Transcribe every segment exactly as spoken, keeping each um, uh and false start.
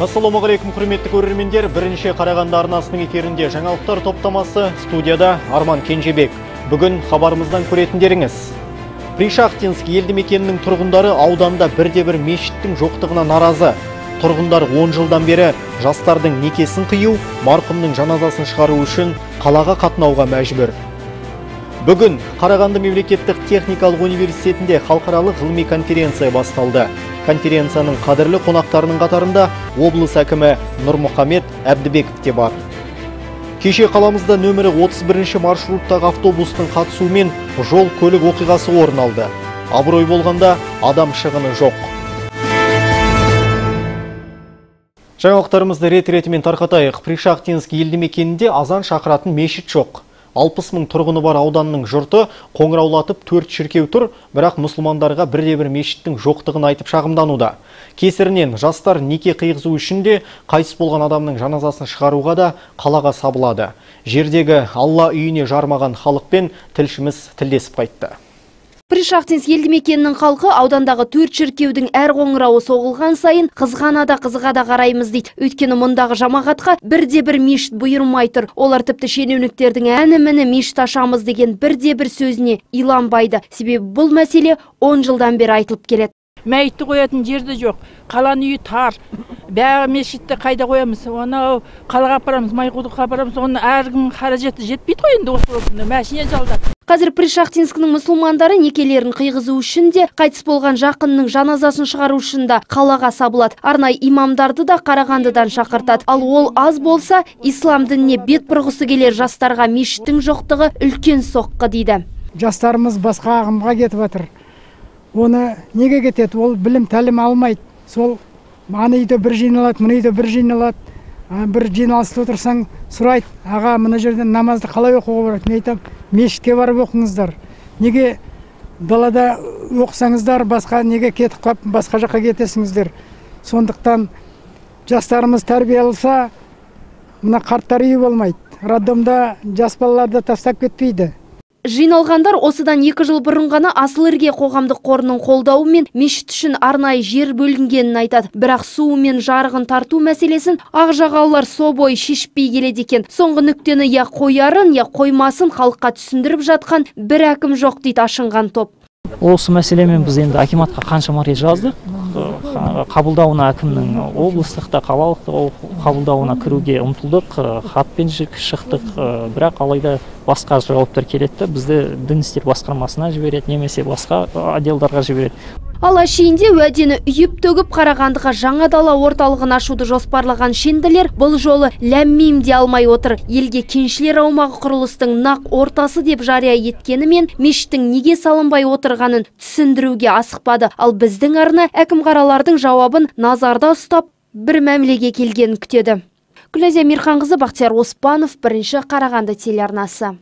Ассалаумағалейкум, құрметті көрермендер. Бірінші Қарағанды арнасының эфирінде жаңалықтар топтамасы, студияда Арман Кенжебек. Бүгін хабарымыздан көретіндеріңіз. Пришахтинск елді мекенінің тұрғындары ауданда бірде-бір мешіттің жоқтығына наразы. Тұрғындар он жылдан бері жастардың некесін қию, марқұмның жаназасын шығару үшін қалаға қатынауға мәжбүр. Бүгін Қарағанды мемлекеттік техникалық университетінде халықаралық ғылыми конференция басталды. Конференцияның қадірлі қонақтарының қатарында облыс әкімі Нұрмұхамед Әбдібеков те бар. Кеше қаламызда нөмірі отыз бірінші маршруттағы автобустың қатысуымен жол көлік оқиғасы орын алды. Абырой болғанда адам шығыны жоқ. Жаңалықтарымызды рет-ретімен тарқатайық. Пришахтинск елді мекенінде азан шақыратын мешіт жоқ. алпыс мың тұрғыны бар ауданның жұрты қоңыраулатып төрт шіркеу тұр, бірақ мұсылмандарға бірде-бір мешіттің жоқтығын айтып шағымдануда. Кесірінен жастар неке қиғызу үшін де қайтыс болған адамның жаназасын шығаруға да қалаға сабылады. Жердегі Алла үйіне жармаған халықпен тілшіміз тілдесіп қайтты. Пришахтинск елді мекенінің халқы аудандағы төрт шіркеудің әр қоңырауы соғылған сайын қызғана да қызыға да қараймыз дейді. Өйткені мұндағы жамағатқа бірде-бір мешіт бұйырмай тұр. Олар тіпті шенеуніктердің әні-міні мешіт ашамыз деген бірде-бір сөзіне иланбайды. Себебі бұл мәселе он жылдан бері айтылып келеді. Мәйітті қоятын жерде жоқ. Қаланың үйі тар. Бәрі мешітті қайда қоямыз? Оны қалаға апарамыз, Майқұдыққа апарамыз. Оны әркім қаражеті жетпейді ғой енді осы орында. Мәшине жалдап. Қазір Пришахтинскінің мұсылмандары некелерін қиғызу үшін де, қайтыс болған жақынның жаназасын шығару үшін де қалаға сабылады. Арнай имамдарды да Қарағандыдан шақыртады. Ал ол аз болса, ислам дініне бет бұрғысы келер жастарға мешіттің жоқтығы үлкен соққы дейді. Жастарымыз басқа ағымға кетіп жатыр. Оны неге кетеді? Ол білім тәлім алмайды. Сол ана үйде бір жиналады, мына үйде бір жиналады. Бір жиналыста отырсаң сұрайды: аға, мына жерден намазды қалай оқуға барады? Мен айтам: мешітке барып оқыңыздар. Неге далада оқысаңыздар, басқа неге кетіп қалып, басқа жаққа кетесіңіздер? Сондықтан жастарымыз тәрбие алса, мына қарттар үйі болмайды. Роддомда жас балаларды тастап кетпейді. Жиналғандар осыдан екі жыл бұрын ғана Асыл Ірге қоғамдық қорының қолдауымен мешіт үшін арнайы жер бөлінгенін айтады. Бірақ суы мен жарығын тарту мәселесін ақ жағалылар со бойы шешпей келеді екен. Соңғы нүктені я қоярын, я қоймасын халыққа түсіндіріп жатқан бір әкім жоқ дейді ашынған топ. Осы мәселемен біз енді акиматқа қаншама рет жаздық. Қабылдауына әкімнің облыстықта, қалалық қабылдауына кіруге ұмтылдық, хатпен шықтық, бірақ алайда басқа жауаптар келеді. Бізді дін істер басқармасына жібереді, немесе басқа отделдарға жібереді. Ал әшейінде уәдені үйіп төгіп Қарағандыға жаңа дала орталығын ашуды жоспарлаған шенділер бұл жолы ләммим де алмай отыр. Елге кеншілер аумағы құрылыстың нақ ортасы деп жария еткенімен мешіттің неге салынбай отырғанын түсіндіруге асықпады. Ал біздің арна әкімқаралардың жауабын назарда ұстап бір мәмілеге келгенін күтеді. Гүлназия Мирханқызы, Бақтияр Оспанов, бірінші Қарағанды телеарнасы.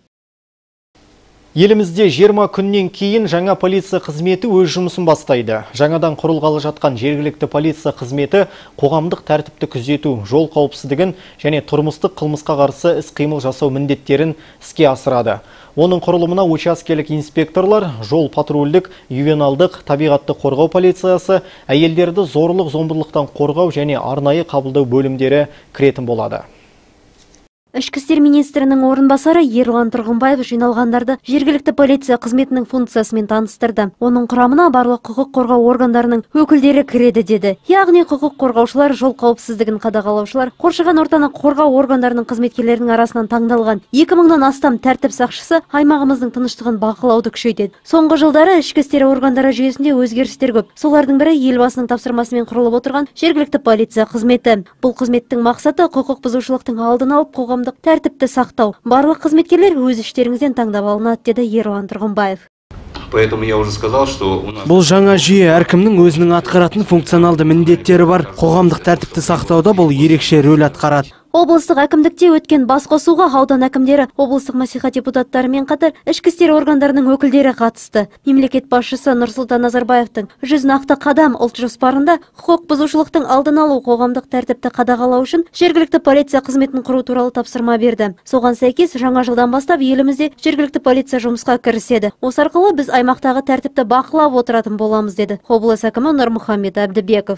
Елімізде жиырма күннен кейін жаңа полиция қызметі өз жұмысын бастайды. Жаңадан құрылғалы жатқан жергілікті полиция қызметі қоғамдық тәртіпті күзету, жол қауіпсіздігін және тұрмыстық қылмысқа қарсы іс-қимыл жасау міндеттерін іске асырады. Оның құрылымына учаскелік инспекторлар, жол патрульдік, ювеналдық, табиғатты қорғау полициясы, әйелдерді зорлық-зомбылықтан қорғау және арнайы қабылдау бөлімдері кіретін болады. Ішкі істер министрінің орынбасары Ерлан Тұрғынбаев жиналғандарды жергілікті полиция қызметінің функциясымен таныстырды. Оның құрамына барлық құқық қорғау органдарының өкілдері кіреді деді. Яғни құқық қорғаушылар, жол қауіпсіздігін қадағалаушылар, қоршаған ортаны қорғау органдарының қызметкерлерінің арасынан таңдалған екі мыңнан астам тәртіп сақшысы аймағымыздың тыныштығын бақылауды күшейтеді. Соңғы жылдары ішкі істер органдары жүйесінде өзгерістер көп. Солардың бірі елбасының тапсырмасымен құрылып отырған жергілікті полиция қызметі. Бұл қызметтің мақсаты құқық бұзушылықтың алдын алып, қоғам тәртіпті сақтау. Барлық қызметкерлер өз іштеріңізден таңдап алынады, деді Ерлан Тұрғынбаев. Поэтому я уже сказал, что у нас... Бұл жаңа жүйе әркімнің өзінің атқаратын функционалды міндеттері бар. Қоғамдық тәртіпті сақтауда бұл ерекше рөл атқарады. Облыстық әкімдікте өткен басқосуға аудан әкімдері, облыстық мәслихат депутаттарымен қатар ішкі істер органдарының өкілдері қатысты. Мемлекет басшысы Нұрсұлтан Назарбаевтың жүз нақты қадам ұлт жоспарында құқық бұзушылықтың алдын алу, қоғамдық тәртіпті қадағалау үшін жергілікті полиция қызметін құру туралы тапсырма берді. Соған сәйкес жаңа жылдан бастап елімізде жергілікті полиция жұмысқа кіріседі. Осы арқылы біз аймақтағы тәртіпті бақылап отыратын боламыз, деді облыс әкімі Нұрмұхамед Әбдібеков.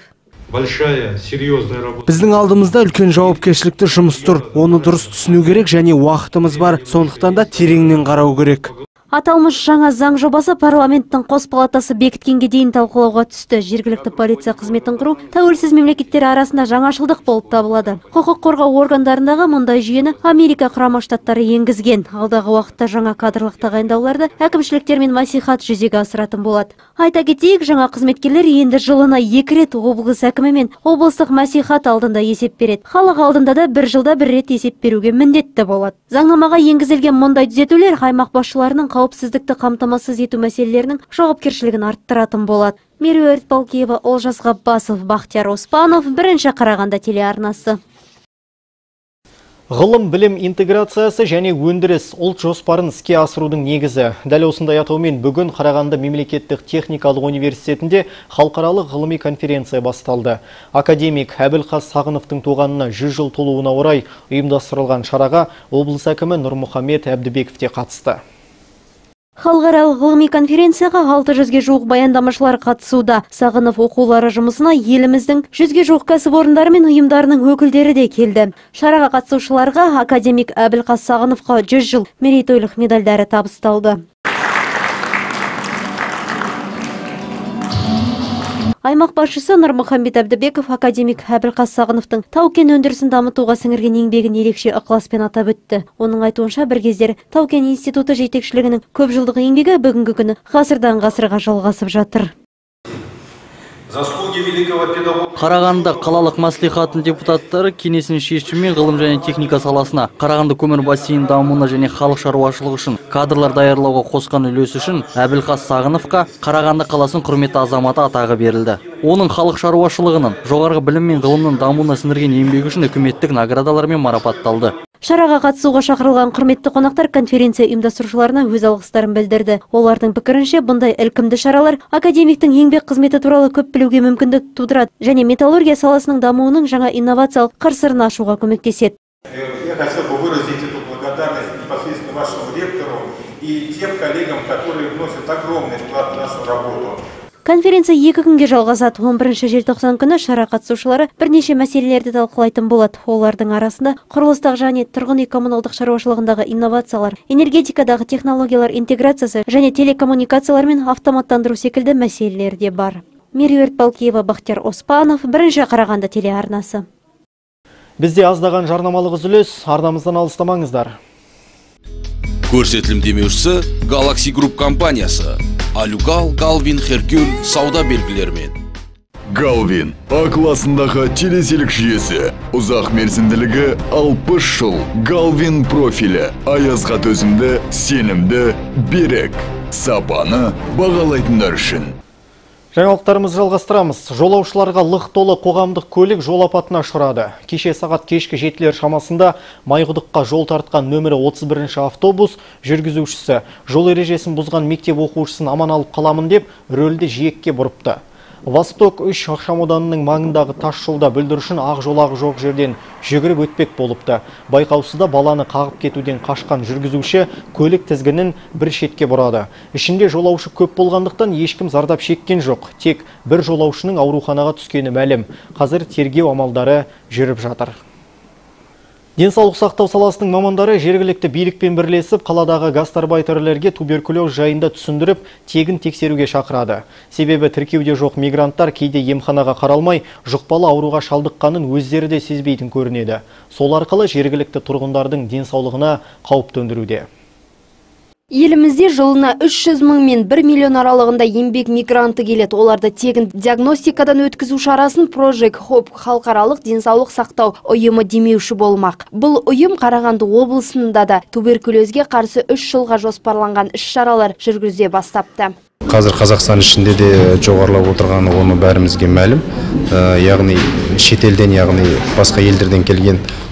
большая, серьезная работа. Біздің алдымызда үлкен жауапкершілікті жұмыс тұр. Оны дұрыс түсіну керек және уақытымыз бар. Сондықтан да тереңнен қарау керек. Аталмыш жаңа заң жобасы парламенттің қос палатасы бекіткенге дейін талқылауға түсті. Жергілікті полиция қызметін құру тәуелсіз мемлекеттер арасында жаңашылдық болып табылады. Құқық қорғау органдарындағы мұндай жүйені Америка Құрама Штаттары енгізген. Алдағы уақытта жаңа кадрлық тағайындауларды әкімшіліктер мен мәслихат жүзеге асыратын болады. Айта кетейік, жаңа қызметкерлер енді жылына екі рет облыс әкімі мен облыстық мәслихат алдында есеп береді. Халық алдында да бір жылда бір рет есеп беруге міндетті болады. Заңнамаға енгізілген мұндай түзетулер аймақ басшыларының қауіпсіздікті қамтамасыз ету мәселелерінің жауапкершілігін арттыратын болады. Меруерт Балкиева, Олжас Ғаббасов, Бақтияр Оспанов, бірінші Қарағанды телеарнасы. Ғылым, білім интеграциясы және өндіріс ұлт жоспарын іске асырудың негізі. Дәл осындай атаумен бүгін Қарағанды мемлекеттік техникалық университетінде халықаралық ғылыми конференция басталды. Академик Әбілқас Сағыновтың туғанына жүз жыл толуына орай ұйымдастырылған шараға облыс әкімі Нұрмұхамед Әбдібеков те қатысты. Халықаралық ғылыми конференцияға алты жүзге жуық баяндамашылар қатысуда. Сағынов оқулары жұмысына еліміздің жүзге жуық кәсіпорындары мен ұйымдарының өкілдері де келді. Шараға қатысушыларға академик Әбілқас Сағыновқа жүз жыл мерейтойлық медальдары табысталды. Аймақ басшысы Нұрмұхамед Әбдібеков академик Әбілқас Сағыновтың тау-кен өндірісін дамытуға сіңірген еңбегін ерекше ықыласпен атап өтті. Оның айтуынша бір кездері тау-кен институты жетекшілігінің көп жылдық еңбегі бүгінгі күні ғасырдан ғасырға жалғасып жатыр. Қарағанды қалалық мәслихатының депутаттары кеңесінің шешімімен ғылым және техника саласына, Қарағанды көмір бассейнінің дамуына және халық шаруашылығы үшін кадрлар даярлауға қосқан үлесі үшін Әбілқас Сағыновқа Қарағанды қаласының құрметті азаматы атағы берілді. Оның халық шаруашылығының, жоғарғы білім мен ғылымның дамуына сіңірген еңбегі үшін үкіметтік наградалармен марапатталды. Шараға қатысуға шақырылған құрметті қонақтар конференция ұйымдастырушыларына өз алғыстарын білдірді. Олардың пікірінше бұндай ілкімді шаралар академиктің еңбек қызметі туралы көп білуге мүмкіндік тудырады және металлургия саласының дамуының жаңа инновациялық қыр-сырын ашуға көмектеседі. Я хотел бы выразить эту благодарность непосредственно вашему ректору и тем коллегам, которые вносят огромный вклад в нашу работу. Конференция екі күнге жалғасады. он бірінші желтоқсан күні шара қатысушылары бірнеше мәселелерді талқылайтын болады. Олардың арасында құрылыстағы және тұрғын үй коммуналдық шаруашылығындағы инновациялар, энергетикадағы технологиялар интеграциясы және телекоммуникациялар мен автоматтандыру секілді мәселелер де бар. Меруерт Балкиева, Бақтияр Оспанов, бірінші Қарағанды телеарнасы. Бізде аздаған жарнамалық үзіліс, арнамыздан алыстамаңыздар. Көрсетілім демеушісі Galaxy Group компаниясы. Алюгал, Галвин, Херкюль сауда белгілерімен. Галвин А классындағы телеселік жүйесі. Ұзақ мерзімділігі алпыс жыл. Галвин профилі. Аязға төзімді, сенімді, берік. Сапаны бағалайтындар үшін. Жаңалықтарымыз жалғастырамыз. Жолаушыларға лық толы қоғамдық көлік жол апатына ұшырады. Кеше сағат кешкі жетілер шамасында Майқұдыққа жол тартқан нөмірі отыз бірінші автобус жүргізушісі жол ережесін бұзған мектеп оқушысын аман алып қаламын деп рөлді жиекке бұрыпты. Восток үш ықшамауданының маңындағы тас жолда бүлдіршін ақ жолағы жоқ жерден жүгіріп өтпек болыпты. Байқаусызда баланы қағып кетуден қашқан жүргізуші көлік тізгінін бір шетке бұрады. Ішінде жолаушы көп болғандықтан ешкім зардап шеккен жоқ. Тек бір жолаушының ауруханаға түскені мәлім. Қазір тергеу амалдары жүріп жатыр. Денсаулық сақтау саласының мамандары жергілікті билікпен бірлесіп, қаладағы гастарбайтерлерге туберкулез жайында түсіндіріп, тегін тексеруге шақырады. Себебі тіркеуде жоқ мигранттар кейде емханаға қаралмай, жұқпалы ауруға шалдыққанын өздері де сезбейтін көрінеді. Сол арқылы жергілікті тұрғындардың денсаулығына қауіп төндіруде. Елімізде жылына үш жүз мың мен бір миллион аралығында еңбек мигранты келеді. Оларды тегін диагностикадан өткізу шарасын Project Hope халықаралық денсаулық сақтау ұйымы демеуші болмақ. Бұл ұйым Қарағанды облысында да туберкулезге қарсы үш жылға жоспарланған іс-шаралар жүргізе бастапты. Қазір Қазақстан ішінде де жоғарылап отырғаны оны бәрімізге мәлім. Яғни шетелден, яғни басқа елдерден келген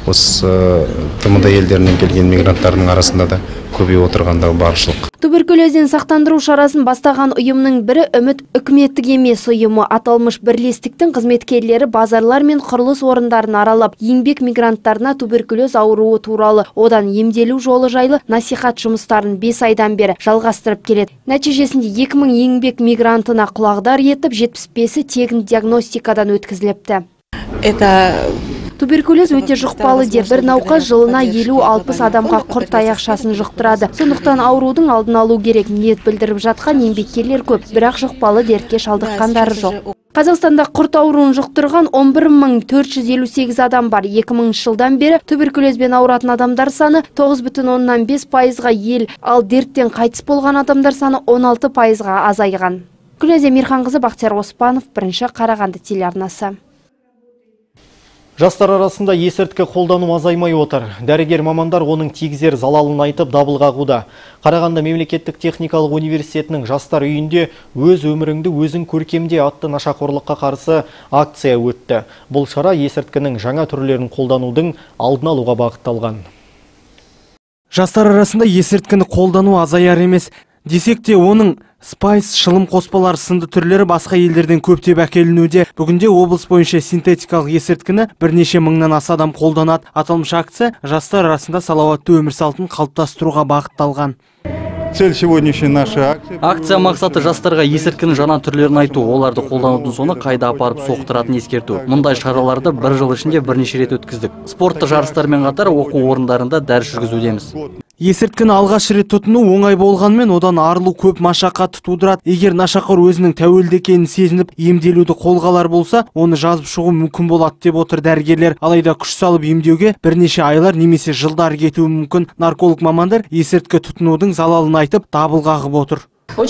осы тмд елдерінен келген мигранттардың арасында да көбейіп отырғандығы баршылық. Туберкулезден сақтандыру шарасын бастаған ұйымның бірі үміт үкіметтік емес ұйымы. Аталмыш бірлестіктің қызметкерлері базарлар мен құрылыс орындарын аралап, еңбек мигранттарына туберкулез ауруы туралы, одан емделу жолы жайлы насихат жұмыстарын бес айдан бері жалғастырып келеді. Нәтижесінде екі мың еңбек мигрантына құлағдар етіп, жетпіс бесі тегін диагностикадан өткізіліпті. Туберкулез өте жұқпалы деп, бір науқас жылына елу алпыс адамға құрт аяқшасын жұқтырады. Сондықтан аурудың алдын алу керек ниет білдіріп жатқан еңбеккерлер көп, бірақ жұқпалы дертке шалдыққандары жоқ. Қазақстанда құрт ауруын жұқтырған он бір мың төрт жүз елу сегіз адам бар. екі мыңыншы жылдан бері туберкулезбен ауыратын адамдар саны тоғыз бүтін оннан бес пайызға ел, ал дерттен қайтыс болған адамдар саны он алты пайызға азайған. Күләзия Мирханқызы, Бақтияр Оспанов, бірінші Қарағанды телеарнасы. Жастар арасында есірткі қолдану азаймай отыр. Дәрігер мамандар оның тигізер залалын айтып дабыл қағуда. Қарағанды мемлекеттік техникалық университетінің жастар үйінде өз өміріңді өзің көркемде атты нашақорлыққа қарсы акция өтті. Бұл шара есірткінің жаңа түрлерін қолданудың алдын алуға бағытталған. Жастар арасында есірткіні қолдану азаяр емес. Десек те оның спайс, шылым қоспалар сынды түрлері басқа елдерден көптеп әкелінуде. Бүгінде облыс бойынша синтетикалық есірткіні бірнеше мыңнан аса адам қолданады. Аталмыш акция жастар арасында салауатты өмір салтын қалыптастыруға бағытталған. Цель сегодняшней нашей акции. Акция мақсаты жастарға есірткінің жаңа түрлерін айту, оларды қолданудың соны қайда апарып соқтыратын ескерту. Мұндай шараларды бір жыл ішінде бірнеше рет өткіздік. Спортты жарыстармен қатар оқу орындарында дәріс жүргізудеміз. Есірткіні алғаш рет тұтыну оңай болғанмен, одан арылу көп машақат тудырады. Егер нашақор өзінің тәуелді екенін сезініп, емделуді қолға алар болса, оны жазып шығу мүмкін болады деп отыр дәрігерлер. Алайда күш салып емдеуге бірнеше айлар немесе жылдар кетуі мүмкін. Нарколог мамандар есірткі тұтынудың залалын айтып, дабыл қағып отыр.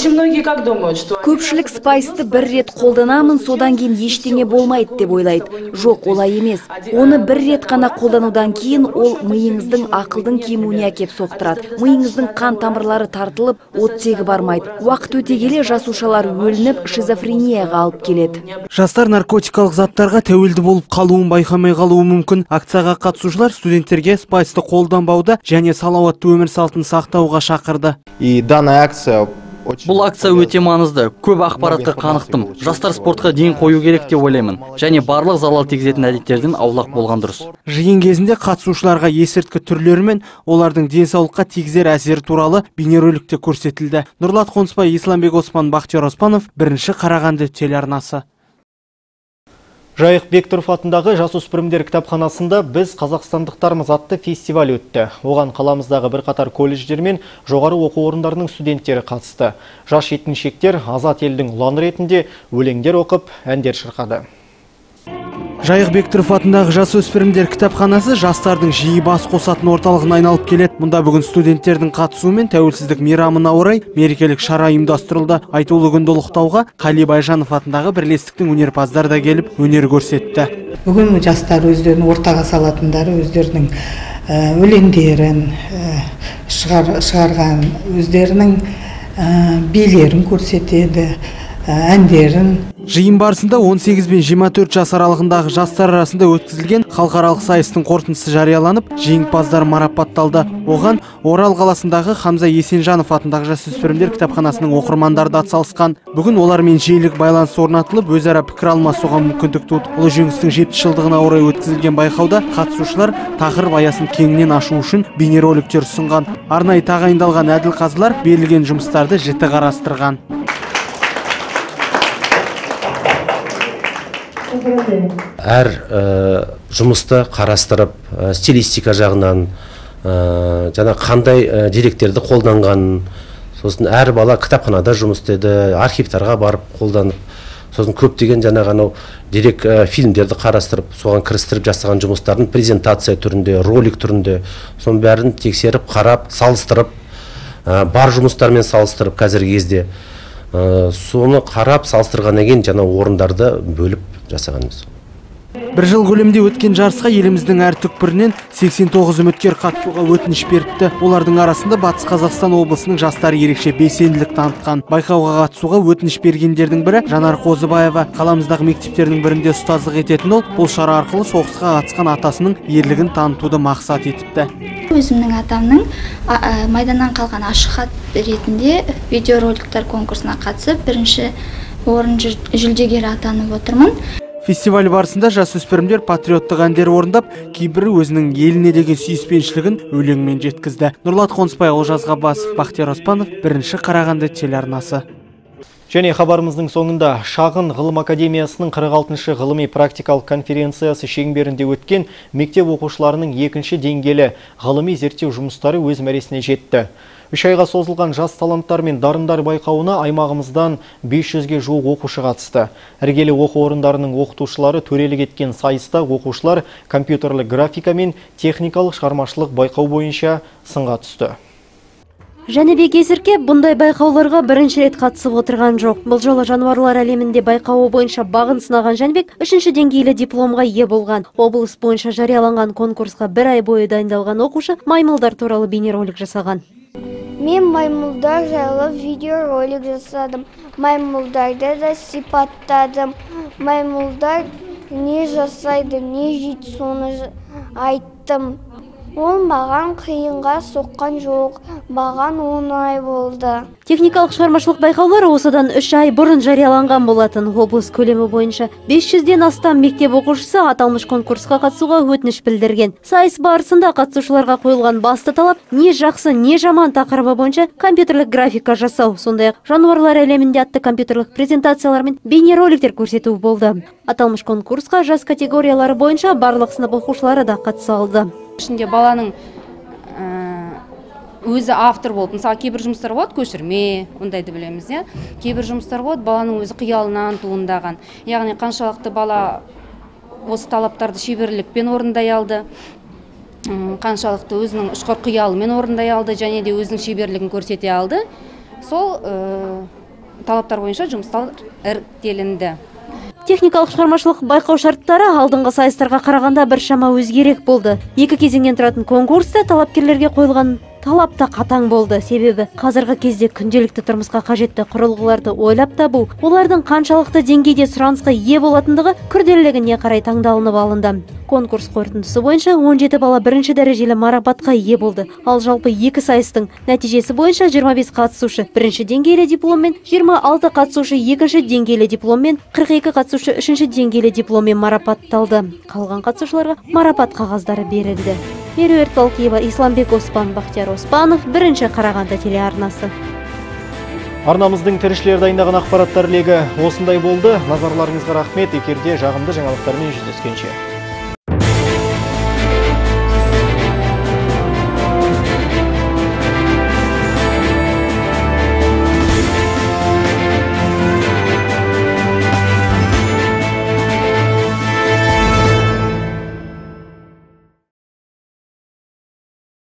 Көпшілік спайсты бір рет қолданамын, содан кейін ештеңе болмайды деп ойлайды. Жоқ, олай емес. Оны бір рет қана қолданудан кейін ол миыңыздың ақылдың кемуіне әкеп соқтырады. Миыңыздың қан тамырлары тартылып, оттегі бармайды. Уақыт өте келе жасушалар өлініп, шизофренияға алып келеді. Жастар наркотикалық заттарға тәуелді болып қалуын байқамай қалуы мүмкін. Акцияға қатысушылар студенттерге спайсты қолданбауды және салауатты өмір салтын сақтауға шақырды. И данная акция Бұл акция өте маңызды. Көп ақпаратқа қанықтым. Жастар спортқа дейін қою керек деп ойлаймын. Және барлық залал тигізетін әдеттерден аулақ болған дұрыс. Жиын кезінде қатысушыларға есірткі түрлері мен олардың денсаулыққа тигізер әсері туралы бейнероликте көрсетілді. Нұрлат Қонысбай, Исламбек Оспан, Бақтияр Оспанов, бірінші Қарағанды телеарнасы. Жайық Бектұров атындағы жасөспірімдер кітапханасында біз қазақстандықтарымыз атты фестиваль өтті. Оған қаламыздағы бірқатар колледждер мен жоғары оқу орындарының студенттері қатысты. Жас жеткіншектер азат елдің ұланы ретінде өлеңдер оқып, әндер шырқады. Жайық Бектұров атындағы жасөспірімдер кітапханасы жастардың жиі бас қосатын орталығына айналып келеді. Мұнда бүгін студенттердің қатысуымен тәуелсіздік мейрамына орай мерекелік шара ұйымдастырылды. Айтулы күнді ұлықтауға Қали Байжанов атындағы бірлестіктің өнерпаздары да келіп, өнер көрсетті. Бүгін жастар өздерінің ортаға салатындары, өздерінің өлеңдерін шығарған, өздерінің билерін көрсетеді, әндерін. Жиын барысында он сегіз бен жиырма төрт жас аралығындағы жастар арасында өткізілген халықаралық сайыстың қорытындысы жарияланып, жеңімпаздар марапатталды. Оған Орал қаласындағы Хамза Есенжанов атындағы жасөспірімдер кітапханасының оқырмандары да атсалысқан. Бүгін олармен жиілік байланыс орнатылып, өзара пікір алмасуға мүмкіндік туды. Ұлы жеңістің жетпіс жылдығына орай өткізілген байқауда қатысушылар тақырып аясын кеңінен ашу үшін бейнероликтер ұсынған. Арнайы тағайындалған әділ қазылар берілген жұмыстарды жіті қарастырған. Әр жұмысты қарастырып, стилистика жағынан, жаңа қандай деректерді қолданған, сосын әр бала кітапханада жұмыс істеді, архивтарға барып қолданып, сосын көптеген жаңа ғанау дерек фильмдерді қарастырып, соған кірістіріп жасаған жұмыстарын презентация түрінде, ролик түрінде, соның бәрін тексеріп, қарап, салыстырып, бар жұмыстармен салыстырып қазіргі кезде, соны қарап салыстырғаннан кейін жаңа орындарды бөліп жасағанбыз. Бір жыл көлемде өткен жарысқа еліміздің әр түкпірінен сексен тоғыз үміткер қатысуға өтініш беріпті. Олардың арасында Батыс Қазақстан облысының жастары ерекше белсенділік танытқан. Байқауға қатысуға өтініш бергендердің бірі Жанар Қозыбаева. Қаламыздағы мектептердің бірінде ұстаздық ететін ол, бұл шара арқылы соғысқа қатысқан атасының ерлігін танытуды мақсат етіпті. Өзімнің атамның майданнан қалған ашық хат ретінде видеороликтер конкурсына қатысып, бірінші орын жүлдегері атанып отырмын. Фестиваль барысында жасөспірімдер патриоттық әндер орындап, кейбірі өзінің еліне деген сүйіспеншілігін өлеңмен жеткізді. Нұрлат Қонысбай, Олжас Ғаббасов, Бақтияр Оспанов, бірінші Қарағанды телеарнасы. Және хабарымыздың соңында Шағын ғылым академиясының қырық алтыншы ғылыми практикалық конференциясы шеңберінде өткен мектеп оқушыларының екінші деңгейлі ғылыми зерттеу жұмыстары өз мәресіне жетті. Үш айға созылған жас таланттар мен дарындар байқауына аймағымыздан бес жүзге жуық оқушы қатысты. Іргелі оқу орындарының оқытушылары төрелік еткен сайыста оқушылар компьютерлік графика мен техникалық шығармашылық байқау бойынша сынға түсті. Жәнібек Есірке бұндай байқауларға бірінші рет қатысып отырған жоқ. Бұл жолы жануарлар әлемінде байқауы бойынша бағын сынаған Жәнібек үшінші деңгейлі дипломға ие болған. Облыс бойынша жарияланған конкурсқа бір ай бойы дайындалған оқушы маймылдар туралы бейнеролик жасаған. Мен маймылдар жайлы видеоролик жасадым. Маймылдарды да сипаттадым. Маймылдар не жасайды, не жейді, соны айттым. Ол маған қиынға соққан жоқ, маған оңай болды. Техникалық шығармашылық байқаулар осыдан үш ай бұрын жарияланған болатын. Облыс көлемі бойынша бес жүзден астам мектеп оқушысы аталмыш конкурсқа қатысуға өтініш білдірген. Сайыс барысында қатысушыларға қойылған басты талап не жақсы, не жаман тақырыбы бойынша компьютерлік графика жасау, сондай-ақ жануарлар әлемінде атты компьютерлік презентациялар мен бейнероликтер көрсету болды. Аталмыш конкурсқа жас категориялары бойынша барлық сынып оқушылары да қатыса алды. Ішінде баланың өзі автор болып, мысалы кейбір жұмыстар болады, көшірме, ондайды білеміз, иә. Кейбір жұмыстар болады, баланың өзі қиялынан туындаған. Яғни қаншалықты бала осы талаптарды шеберлікпен орындай алды, қаншалықты өзінің ұшқыр қиялымен орындай алды, және де өзінің шеберлігін көрсете алды. Сол талаптар бойынша жұмыстар іріктелінді. Техникалық шығармашылық байқау шарттары алдыңғы сайыстарға қарағанда бір шама өзгерек болды. Екі кезеңнен тұратын конкурста талапкерлерге қойылған талап та қатаң болды. Себебі қазіргі кезде күнделікті тұрмысқа қажетті құрылғыларды ойлап табу, олардың қаншалықты деңгейде сұранысқа ие болатындығы күрделілігіне қарай таңдалынып алынды. Конкурс қорытындысы бойынша он жеті бала бірінші дәрежелі марапатқа ие болды. Ал жалпы екі сайыстың нәтижесі бойынша жиырма бес қатысушы бірінші деңгейлі дипломмен, жиырма алты қатысушы екінші деңгейлі дипломмен, қырық екі қатысушы үшінші деңгейлі дипломмен марапатталды. Қалған қатысушыларға марапат қағаздары берілді. Меруерт Талкиева, Исламбек Оспан, Бақтияр Оспанов, бірінші Қарағанды телеарнасы. Арнамыздың тілшілер дайындаған ақпараттар легі осындай болды. Назарларыңызға рахмет. Эфирде жағымды жаңалықтармен жүздескенше.